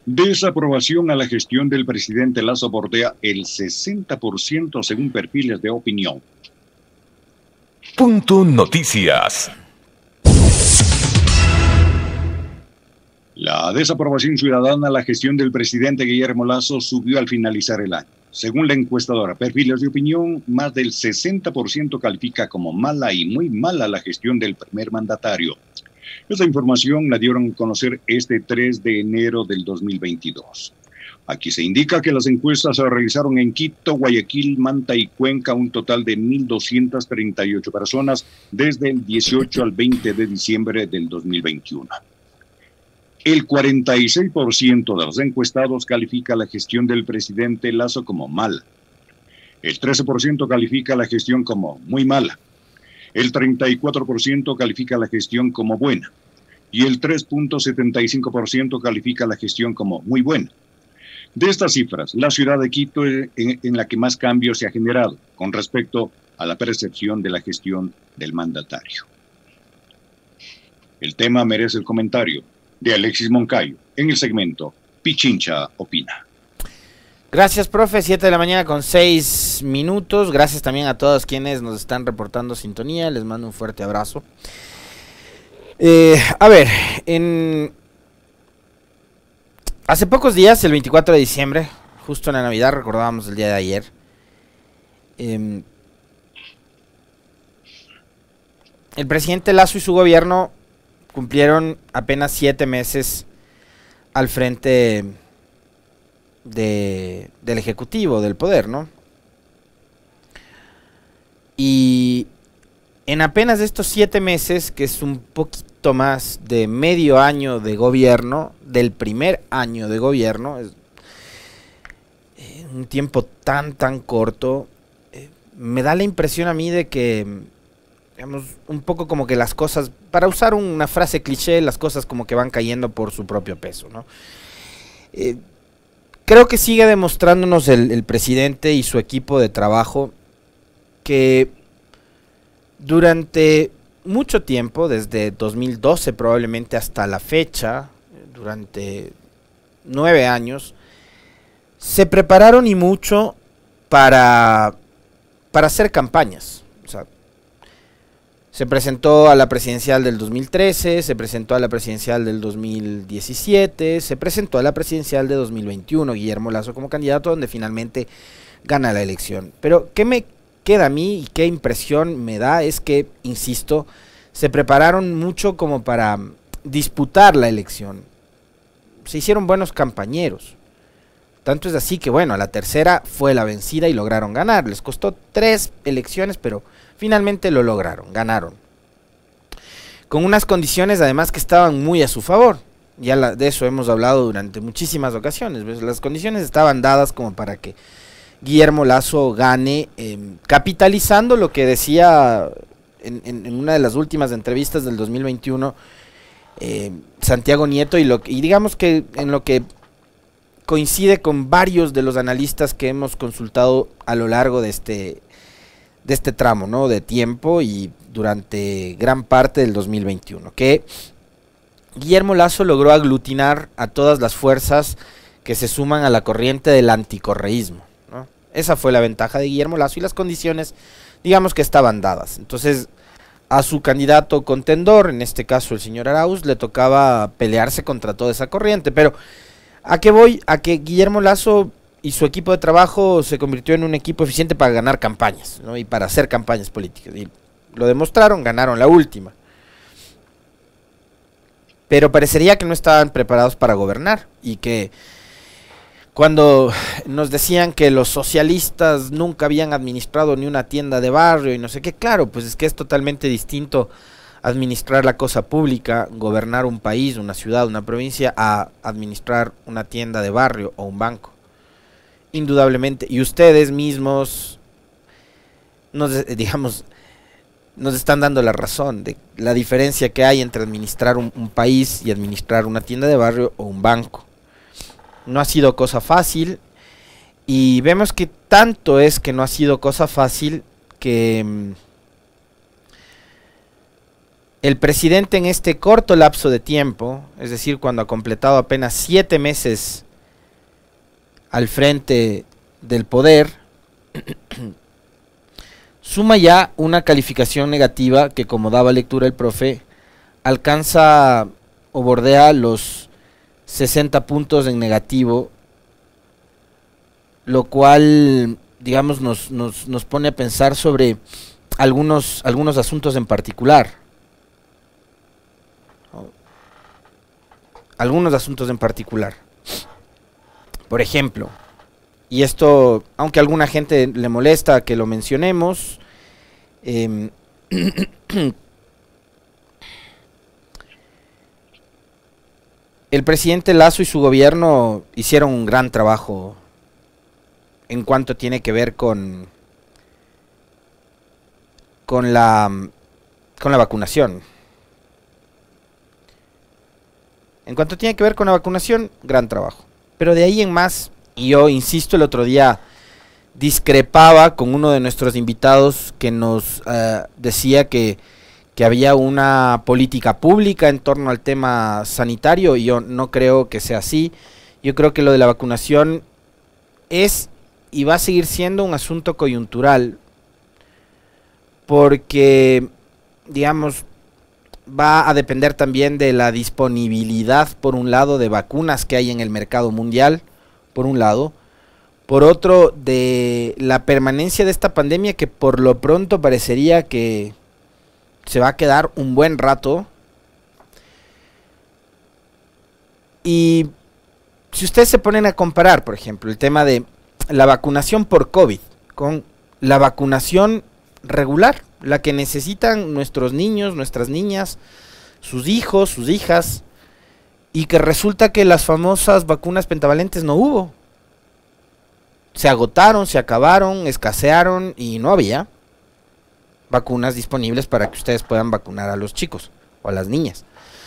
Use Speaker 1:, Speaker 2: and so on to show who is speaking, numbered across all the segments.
Speaker 1: Desaprobación a la gestión del presidente Lazo bordea el 60% según perfiles de opinión.
Speaker 2: Punto Noticias.
Speaker 1: La desaprobación ciudadana a la gestión del presidente Guillermo Lazo subió al finalizar el año. Según la encuestadora Perfiles de Opinión, más del 60% califica como mala y muy mala la gestión del primer mandatario. Esta información la dieron a conocer este 3 de enero del 2022. Aquí se indica que las encuestas se realizaron en Quito, Guayaquil, Manta y Cuenca, un total de 1.238 personas desde el 18 al 20 de diciembre del 2021. El 46% de los encuestados califica la gestión del presidente Lazo como mala. El 13% califica la gestión como muy mala. El 34% califica la gestión como buena. Y el 3.75% califica la gestión como muy buena. De estas cifras, la ciudad de Quito es en la que más cambio se ha generado con respecto a la percepción de la gestión del mandatario. El tema merece el comentario de Alexis Moncayo en el segmento Pichincha Opina.
Speaker 3: Gracias, profe. 7 de la mañana con 6 minutos. Gracias también a todos quienes nos están reportando sintonía. Les mando un fuerte abrazo. A ver, hace pocos días, el 24 de diciembre, justo en la Navidad, recordábamos el día de ayer, el presidente Lazo y su gobierno cumplieron apenas 7 meses al frente del Ejecutivo, del poder, ¿no? Y en apenas estos 7 meses, que es un poquito más de medio año de gobierno, del primer año de gobierno, es un tiempo tan corto, me da la impresión a mí de que, digamos, un poco como que las cosas, para usar una frase cliché, las cosas como que van cayendo por su propio peso, ¿no? Creo que sigue demostrándonos el presidente y su equipo de trabajo que durante mucho tiempo, desde 2012 probablemente hasta la fecha, durante 9 años, se prepararon y mucho para hacer campañas. O sea, se presentó a la presidencial del 2013, se presentó a la presidencial del 2017, se presentó a la presidencial de 2021, Guillermo Lazo como candidato, donde finalmente gana la elección. Pero, ¿qué me queda a mí y qué impresión me da? Es que, insisto, se prepararon mucho como para disputar la elección. Se hicieron buenos campañeros. Tanto es así que, bueno, a la tercera fue la vencida y lograron ganar. Les costó 3 elecciones, pero finalmente lo lograron, ganaron. Con unas condiciones además que estaban muy a su favor. Ya de eso hemos hablado durante muchísimas ocasiones. ¿Ves? Las condiciones estaban dadas como para que Guillermo Lazo gane, capitalizando lo que decía en una de las últimas entrevistas del 2021 Santiago Nieto, y digamos que en lo que coincide con varios de los analistas que hemos consultado a lo largo de este tramo, ¿no?, de tiempo y durante gran parte del 2021, que Guillermo Lazo logró aglutinar a todas las fuerzas que se suman a la corriente del anticorreísmo, ¿no? Esa fue la ventaja de Guillermo Lazo y las condiciones, digamos, que estaban dadas. Entonces, a su candidato contendor, en este caso el señor Arauz, le tocaba pelearse contra toda esa corriente. Pero, ¿a qué voy? A que Guillermo Lazo y su equipo de trabajo se convirtió en un equipo eficiente para ganar campañas, ¿no?, y para hacer campañas políticas. Y lo demostraron, ganaron la última. Pero parecería que no estaban preparados para gobernar, y que cuando nos decían que los socialistas nunca habían administrado ni una tienda de barrio y no sé qué, claro, pues es que es totalmente distinto administrar la cosa pública, gobernar un país, una ciudad, una provincia, a administrar una tienda de barrio o un banco. Indudablemente. Y ustedes mismos nos están dando la razón de la diferencia que hay entre administrar un país y administrar una tienda de barrio o un banco. No ha sido cosa fácil, y vemos que tanto es que no ha sido cosa fácil que el presidente en este corto lapso de tiempo, es decir, cuando ha completado apenas 7 meses al frente del poder, suma ya una calificación negativa que, como daba lectura el profe, alcanza o bordea los 60 puntos en negativo, lo cual, digamos, nos pone a pensar sobre algunos asuntos en particular. Algunos asuntos en particular. Por ejemplo, y esto, aunque a alguna gente le molesta que lo mencionemos, el presidente Lasso y su gobierno hicieron un gran trabajo en cuanto tiene que ver con la vacunación. En cuanto tiene que ver con la vacunación, gran trabajo. Pero de ahí en más, y yo insisto, el otro día discrepaba con uno de nuestros invitados que nos decía que había una política pública en torno al tema sanitario, y yo no creo que sea así. Yo creo que lo de la vacunación es y va a seguir siendo un asunto coyuntural, porque, digamos, va a depender también de la disponibilidad, por un lado, de vacunas que hay en el mercado mundial, por un lado. Por otro, de la permanencia de esta pandemia, que por lo pronto parecería que se va a quedar un buen rato. Y si ustedes se ponen a comparar, por ejemplo, el tema de la vacunación por COVID con la vacunación regular, la que necesitan nuestros niños, nuestras niñas, sus hijos, sus hijas, y que resulta que las famosas vacunas pentavalentes no hubo. Se agotaron, se acabaron, escasearon y no había vacunas disponibles para que ustedes puedan vacunar a los chicos o a las niñas.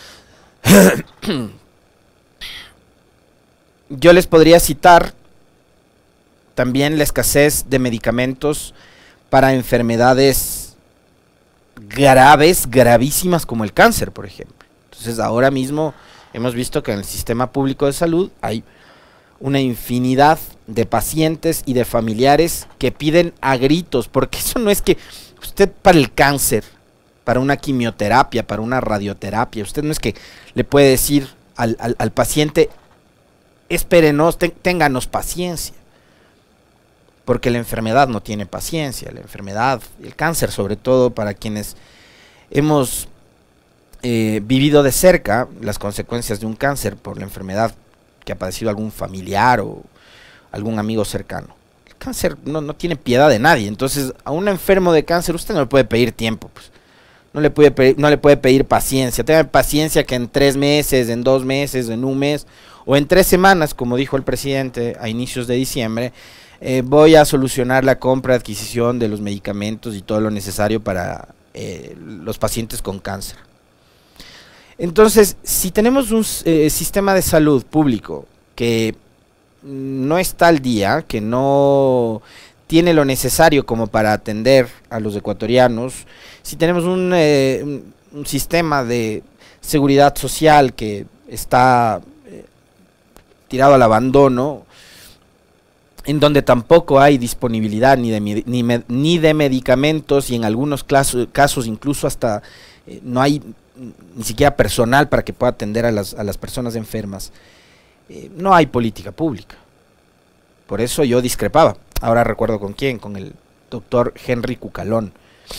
Speaker 3: Yo les podría citar también la escasez de medicamentos para enfermedades graves, gravísimas, como el cáncer, por ejemplo. Entonces, ahora mismo hemos visto que en el sistema público de salud hay una infinidad de pacientes y de familiares que piden a gritos, porque eso no es que usted, para el cáncer, para una quimioterapia, para una radioterapia, usted no es que le puede decir al paciente: espérenos, ténganos paciencia, porque la enfermedad no tiene paciencia. La enfermedad, el cáncer sobre todo, para quienes hemos vivido de cerca las consecuencias de un cáncer por la enfermedad que ha padecido algún familiar o algún amigo cercano. El cáncer no tiene piedad de nadie. Entonces, a un enfermo de cáncer usted no le puede pedir tiempo, pues. No le puede pedir paciencia. Tenga paciencia que en 3 meses, en 2 meses, en un mes o en 3 semanas, como dijo el presidente a inicios de diciembre, voy a solucionar la compra, adquisición de los medicamentos y todo lo necesario para los pacientes con cáncer. Entonces, si tenemos un sistema de salud público que no está al día, que no tiene lo necesario como para atender a los ecuatorianos, si tenemos un sistema de seguridad social que está tirado al abandono, en donde tampoco hay disponibilidad ni de medicamentos, y en algunos casos incluso hasta no hay ni siquiera personal para que pueda atender a las personas enfermas, no hay política pública. Por eso yo discrepaba. Ahora recuerdo con quién, con el doctor Henry Cucalón.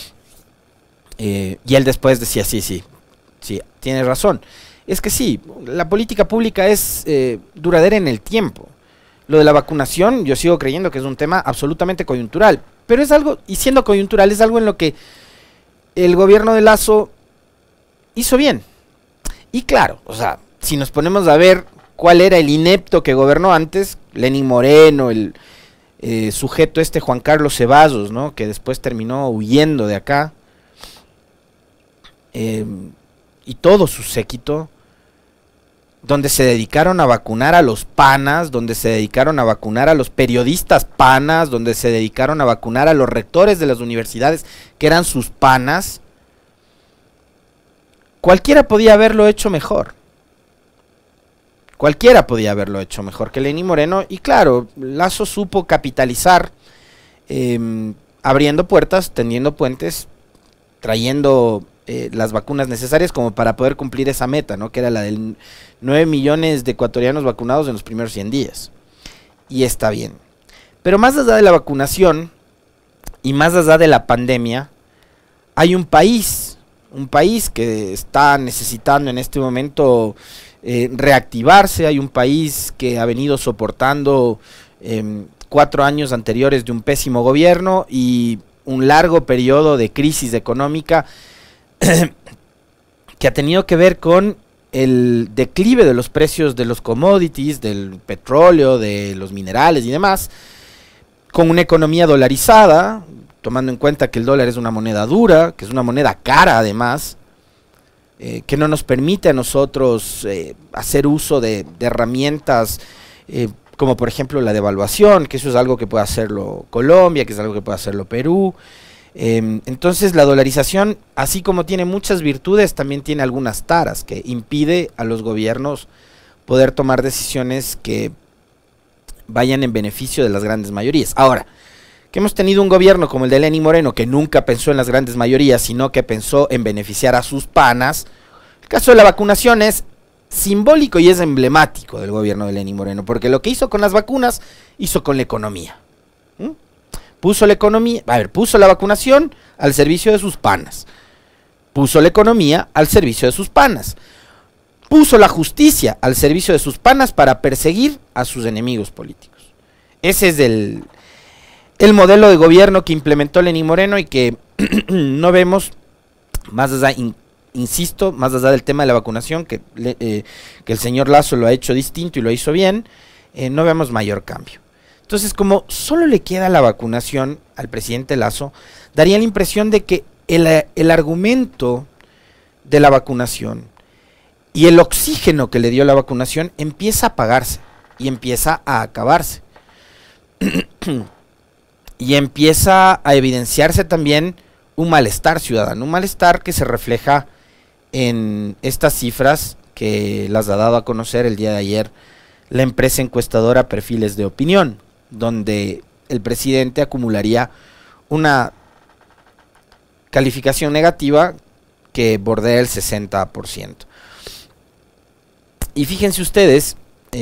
Speaker 3: Y él después decía: sí, tiene razón. Es que sí, la política pública es duradera en el tiempo. Lo de la vacunación, yo sigo creyendo que es un tema absolutamente coyuntural, pero es algo, y siendo coyuntural, es algo en lo que el gobierno de Lasso hizo bien. Y claro, o sea, si nos ponemos a ver cuál era el inepto que gobernó antes, Lenín Moreno, el sujeto Juan Carlos Ceballos, ¿no?, que después terminó huyendo de acá, y todo su séquito, donde se dedicaron a vacunar a los panas, donde se dedicaron a vacunar a los periodistas panas, donde se dedicaron a vacunar a los rectores de las universidades que eran sus panas, cualquiera podía haberlo hecho mejor. Cualquiera podía haberlo hecho mejor que Lenín Moreno. Y claro, Lasso supo capitalizar, abriendo puertas, tendiendo puentes, trayendo las vacunas necesarias como para poder cumplir esa meta, ¿no? Que era la de 9 millones de ecuatorianos vacunados en los primeros 100 días. Y está bien. Pero más allá de la vacunación y más allá de la pandemia, hay un país que está necesitando en este momento reactivarse. Hay un país que ha venido soportando 4 años anteriores de un pésimo gobierno y un largo periodo de crisis económica que ha tenido que ver con el declive de los precios de los commodities, del petróleo, de los minerales y demás, con una economía dolarizada, tomando en cuenta que el dólar es una moneda dura, que es una moneda cara además, que no nos permite a nosotros hacer uso de herramientas como por ejemplo la devaluación, que eso es algo que puede hacerlo Colombia, que es algo que puede hacerlo Perú. Entonces la dolarización, así como tiene muchas virtudes, también tiene algunas taras que impide a los gobiernos poder tomar decisiones que vayan en beneficio de las grandes mayorías. Ahora, que hemos tenido un gobierno como el de Lenín Moreno, que nunca pensó en las grandes mayorías, sino que pensó en beneficiar a sus panas. El caso de la vacunación es simbólico y es emblemático del gobierno de Lenín Moreno, porque lo que hizo con las vacunas, hizo con la economía. Puso la economía, puso la vacunación al servicio de sus panas. Puso la economía al servicio de sus panas. Puso la justicia al servicio de sus panas para perseguir a sus enemigos políticos. Ese es el modelo de gobierno que implementó Lenín Moreno y que no vemos, más allá, insisto, más allá del tema de la vacunación, que el señor Lasso lo ha hecho distinto y lo hizo bien, no vemos mayor cambio. Entonces, como solo le queda la vacunación al presidente Lasso, daría la impresión de que el argumento de la vacunación y el oxígeno que le dio la vacunación empieza a apagarse y empieza a acabarse. Y empieza a evidenciarse también un malestar ciudadano, un malestar que se refleja en estas cifras que las ha dado a conocer el día de ayer la empresa encuestadora Perfiles de Opinión, donde el presidente acumularía una calificación negativa que bordea el 60%. Y fíjense ustedes,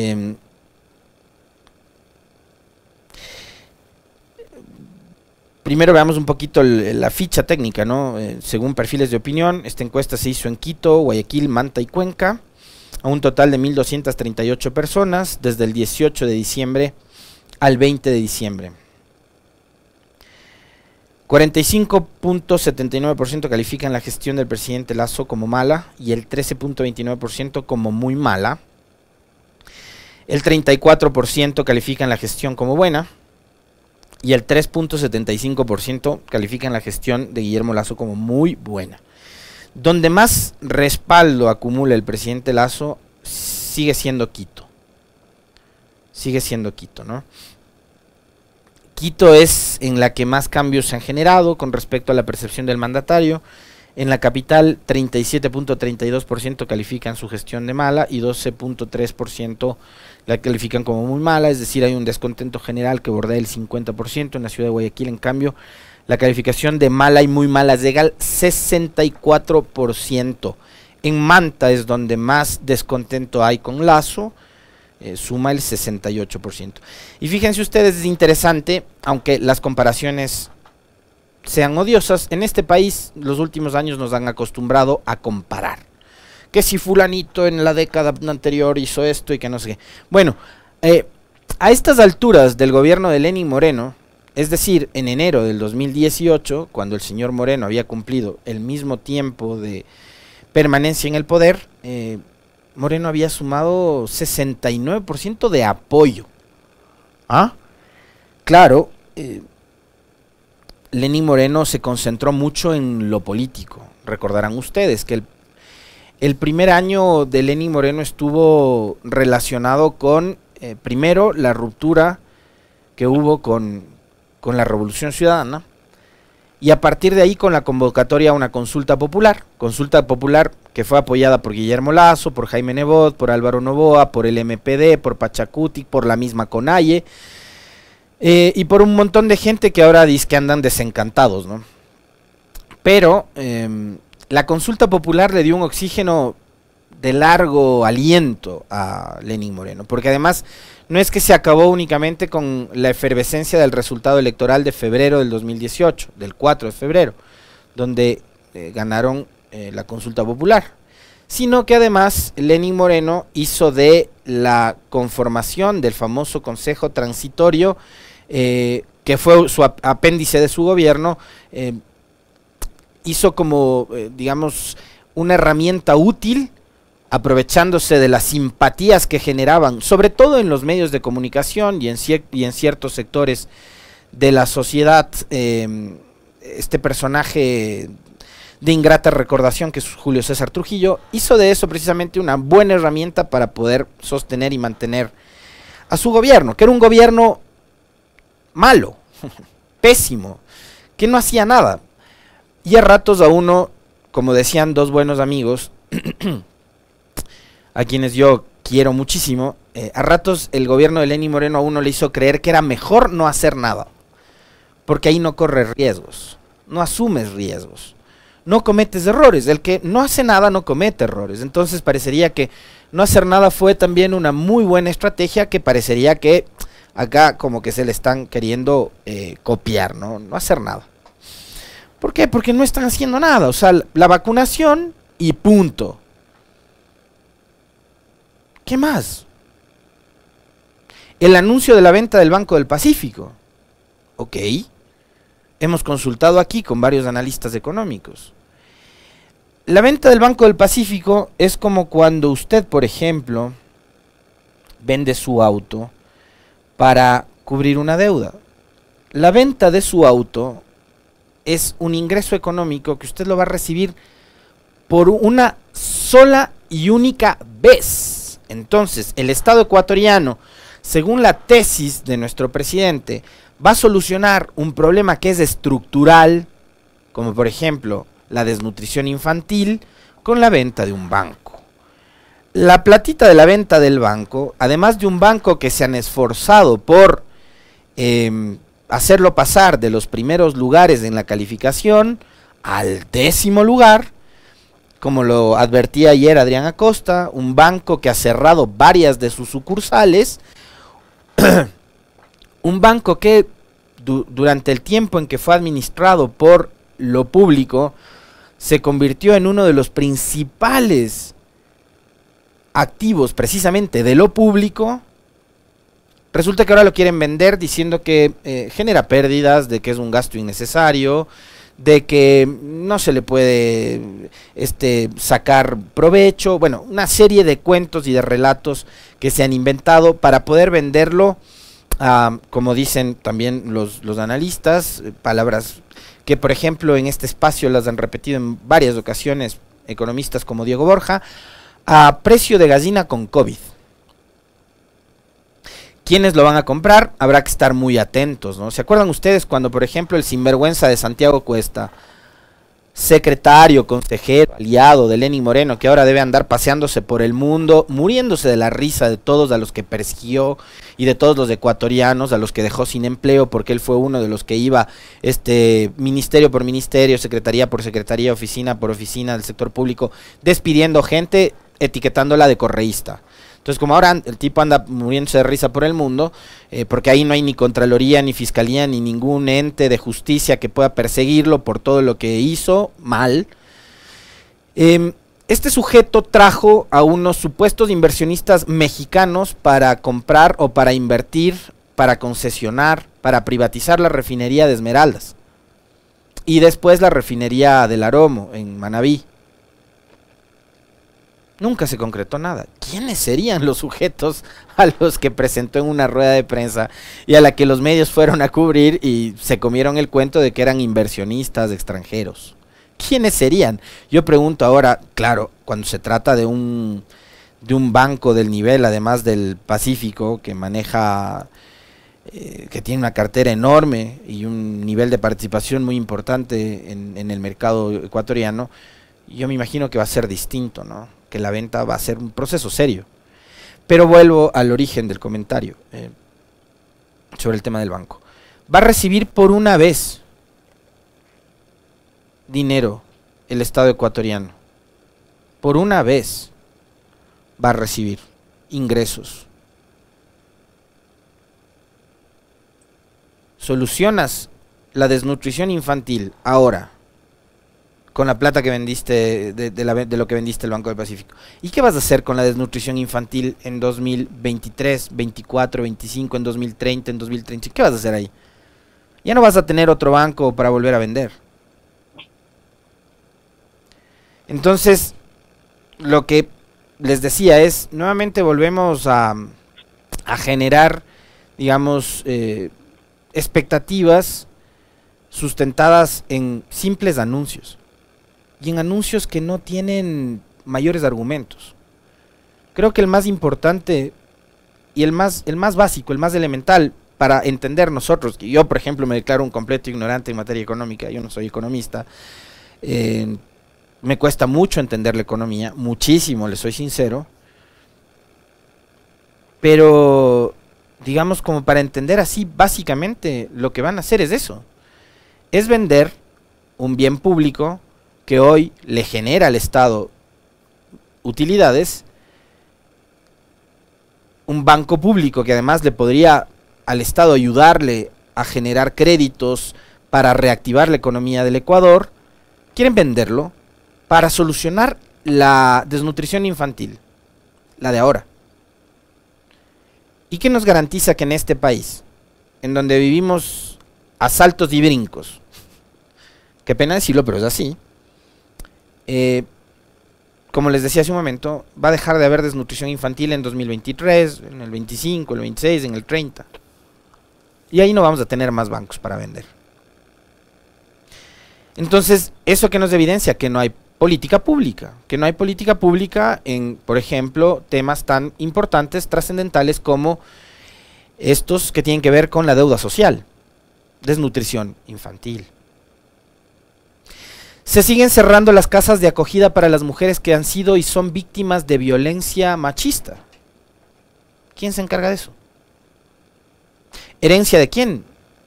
Speaker 3: primero veamos un poquito la ficha técnica, ¿no? Según Perfiles de Opinión, esta encuesta se hizo en Quito, Guayaquil, Manta y Cuenca, a un total de 1.238 personas, desde el 18 de diciembre al 20 de diciembre. 45.79% califican la gestión del presidente Lasso como mala y el 13.29% como muy mala. El 34% califican la gestión como buena y el 3.75% califican la gestión de Guillermo Lasso como muy buena. Donde más respaldo acumula el presidente Lasso sigue siendo Quito. Sigue siendo Quito, ¿no? Quito es en la que más cambios se han generado con respecto a la percepción del mandatario. En la capital, 37.32% califican su gestión de mala y 12.3% la califican como muy mala, es decir, hay un descontento general que bordea el 50%. En la ciudad de Guayaquil, en cambio, la calificación de mala y muy mala llega al 64%. En Manta es donde más descontento hay con Lasso, suma el 68%. Y fíjense ustedes, es interesante, aunque las comparaciones sean odiosas, en este país los últimos años nos han acostumbrado a comparar. Que si fulanito en la década anterior hizo esto y que no sé qué. Bueno, a estas alturas del gobierno de Lenín Moreno, es decir, en enero del 2018, cuando el señor Moreno había cumplido el mismo tiempo de permanencia en el poder, Moreno había sumado 69% de apoyo. ¿Ah? Claro, Lenín Moreno se concentró mucho en lo político. Recordarán ustedes que el primer año de Lenín Moreno estuvo relacionado con, primero, la ruptura que hubo con la Revolución Ciudadana, y a partir de ahí con la convocatoria a una consulta popular que fue apoyada por Guillermo Lasso, por Jaime Nebot, por Álvaro Noboa, por el MPD, por Pachacuti, por la misma CONAIE, y por un montón de gente que ahora dice que andan desencantados, ¿no? Pero la consulta popular le dio un oxígeno de largo aliento a Lenín Moreno, porque además no es que se acabó únicamente con la efervescencia del resultado electoral de febrero del 2018, del 4 de febrero, donde ganaron la consulta popular, sino que además Lenín Moreno hizo de la conformación del famoso Consejo Transitorio, que fue su apéndice de su gobierno, hizo como, digamos, una herramienta útil, aprovechándose de las simpatías que generaban, sobre todo en los medios de comunicación y en ciertos sectores de la sociedad, este personaje de ingrata recordación que es Julio César Trujillo, hizo de eso precisamente una buena herramienta para poder sostener y mantener a su gobierno, que era un gobierno malo, pésimo, que no hacía nada. Y a ratos a uno, como decían dos buenos amigos, a quienes yo quiero muchísimo, a ratos el gobierno de Lenín Moreno a uno le hizo creer que era mejor no hacer nada, porque ahí no corres riesgos, no asumes riesgos, no cometes errores. El que no hace nada no comete errores. Entonces parecería que no hacer nada fue también una muy buena estrategia, que parecería que acá como que se le están queriendo copiar, ¿no? No hacer nada. ¿Por qué? Porque no están haciendo nada. O sea, la vacunación y punto. ¿Qué más? El anuncio de la venta del Banco del Pacífico. Ok. Hemos consultado aquí con varios analistas económicos. La venta del Banco del Pacífico es como cuando usted, por ejemplo, vende su auto para cubrir una deuda. La venta de su auto es un ingreso económico que usted lo va a recibir por una sola y única vez. Entonces, el Estado ecuatoriano, según la tesis de nuestro presidente, va a solucionar un problema que es estructural, como por ejemplo la desnutrición infantil, con la venta de un banco. La platita de la venta del banco, además de un banco que se han esforzado por hacerlo pasar de los primeros lugares en la calificación al 10º lugar, como lo advertía ayer Adrián Acosta, un banco que ha cerrado varias de sus sucursales, un banco que durante el tiempo en que fue administrado por lo público, se convirtió en uno de los principales activos precisamente de lo público. Resulta que ahora lo quieren vender diciendo que genera pérdidas, de que es un gasto innecesario, de que no se le puede sacar provecho. Bueno, una serie de cuentos y de relatos que se han inventado para poder venderlo, como dicen también los analistas, palabras que por ejemplo en este espacio las han repetido en varias ocasiones economistas como Diego Borja, a precio de gallina con COVID. ¿Quiénes lo van a comprar? Habrá que estar muy atentos, ¿no? ¿Se acuerdan ustedes cuando, por ejemplo, el sinvergüenza de Santiago Cuesta, secretario, consejero, aliado de Lenín Moreno, que ahora debe andar paseándose por el mundo, muriéndose de la risa de todos a los que persiguió y de todos los ecuatorianos, a los que dejó sin empleo, porque él fue uno de los que iba ministerio por ministerio, secretaría por secretaría, oficina por oficina del sector público, despidiendo gente, etiquetándola de correísta? Entonces, como ahora el tipo anda muriéndose de risa por el mundo, porque ahí no hay ni Contraloría, ni Fiscalía, ni ningún ente de justicia que pueda perseguirlo por todo lo que hizo mal, este sujeto trajo a unos supuestos inversionistas mexicanos para comprar o para invertir, para concesionar, para privatizar la refinería de Esmeraldas y después la refinería del Aromo en Manabí. Nunca se concretó nada. ¿Quiénes serían los sujetos a los que presentó en una rueda de prensa y a la que los medios fueron a cubrir y se comieron el cuento de que eran inversionistas extranjeros? ¿Quiénes serían? Yo pregunto ahora, claro, cuando se trata de un banco del nivel, además del Pacífico, que maneja que tiene una cartera enorme y un nivel de participación muy importante en el mercado ecuatoriano, yo me imagino que va a ser distinto, ¿no? Que la venta va a ser un proceso serio. Pero vuelvo al origen del comentario sobre el tema del banco. Va a recibir por una vez dinero el Estado ecuatoriano. Por una vez va a recibir ingresos. Solucionas la desnutrición infantil ahora con la plata que vendiste de lo que vendiste el Banco del Pacífico. ¿Y qué vas a hacer con la desnutrición infantil en 2023, 24, 25, en 2030, en 2030? ¿Qué vas a hacer ahí? Ya no vas a tener otro banco para volver a vender. Entonces, lo que les decía es, nuevamente volvemos a generar, digamos, expectativas sustentadas en simples anuncios. Y en anuncios que no tienen mayores argumentos. Creo que el más importante y el más básico, el más elemental para entender nosotros, que yo por ejemplo me declaro un completo ignorante en materia económica, yo no soy economista, me cuesta mucho entender la economía, muchísimo, les soy sincero, pero digamos como para entender así básicamente lo que van a hacer es eso, es vender un bien público que hoy le genera al Estado utilidades, un banco público que además le podría al Estado ayudarle a generar créditos para reactivar la economía del Ecuador, quieren venderlo para solucionar la desnutrición infantil, la de ahora. ¿Y qué nos garantiza que en este país, en donde vivimos a saltos y brincos, qué pena decirlo, pero es así, como les decía hace un momento, va a dejar de haber desnutrición infantil en 2023, en el 25, el 26, en el 30. Y ahí no vamos a tener más bancos para vender. Entonces, ¿eso qué nos evidencia? Que no hay política pública. Que no hay política pública en, por ejemplo, temas tan importantes, trascendentales como estos que tienen que ver con la deuda social. Desnutrición infantil. Se siguen cerrando las casas de acogida para las mujeres que han sido y son víctimas de violencia machista. ¿Quién se encarga de eso? ¿Herencia de quién?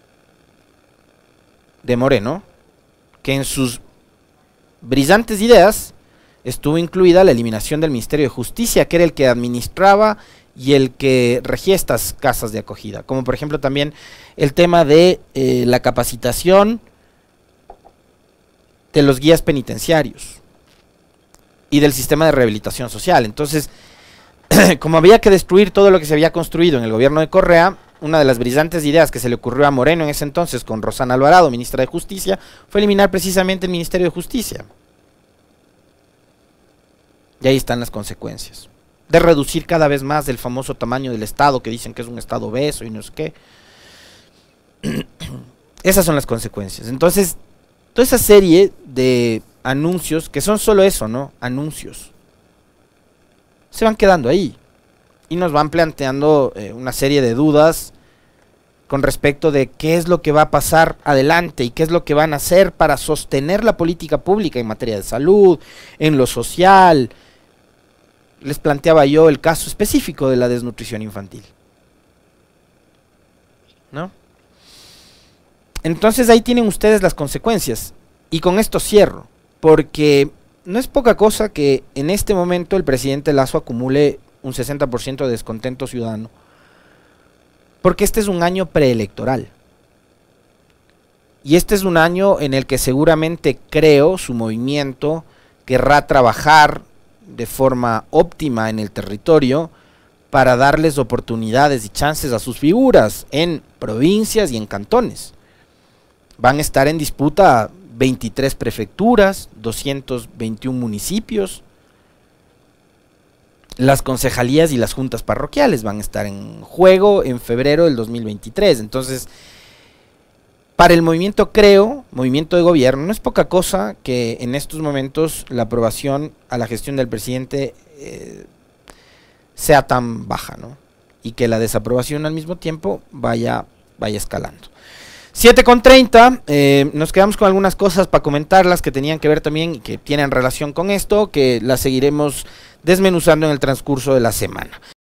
Speaker 3: De Moreno, que en sus brillantes ideas estuvo incluida la eliminación del Ministerio de Justicia, que era el que administraba y el que regía estas casas de acogida. Como por ejemplo también el tema de la capacitación de los guías penitenciarios y del sistema de rehabilitación social. Entonces, como había que destruir todo lo que se había construido en el gobierno de Correa, una de las brillantes ideas que se le ocurrió a Moreno en ese entonces con Rosana Alvarado, ministra de Justicia, fue eliminar precisamente el Ministerio de Justicia. Y ahí están las consecuencias. De reducir cada vez más el famoso tamaño del Estado, que dicen que es un Estado obeso y no sé qué. Esas son las consecuencias. Entonces, toda esa serie de anuncios, que son solo eso, ¿no? Anuncios, se van quedando ahí. Y nos van planteando una serie de dudas con respecto de qué es lo que va a pasar adelante y qué es lo que van a hacer para sostener la política pública en materia de salud, en lo social. Les planteaba yo el caso específico de la desnutrición infantil, ¿no? Entonces ahí tienen ustedes las consecuencias. Y con esto cierro, porque no es poca cosa que en este momento el presidente Lasso acumule un 60% de descontento ciudadano, porque este es un año preelectoral. Y este es un año en el que seguramente creo su movimiento querrá trabajar de forma óptima en el territorio para darles oportunidades y chances a sus figuras en provincias y en cantones. Van a estar en disputa 23 prefecturas, 221 municipios. Las concejalías y las juntas parroquiales van a estar en juego en febrero del 2023. Entonces, para el movimiento creo, movimiento de gobierno, no es poca cosa que en estos momentos la aprobación a la gestión del presidente sea tan baja, ¿no? y que la desaprobación al mismo tiempo vaya escalando. 7:30, nos quedamos con algunas cosas para comentarlas que tenían que ver también y que tienen relación con esto, que las seguiremos desmenuzando en el transcurso de la semana.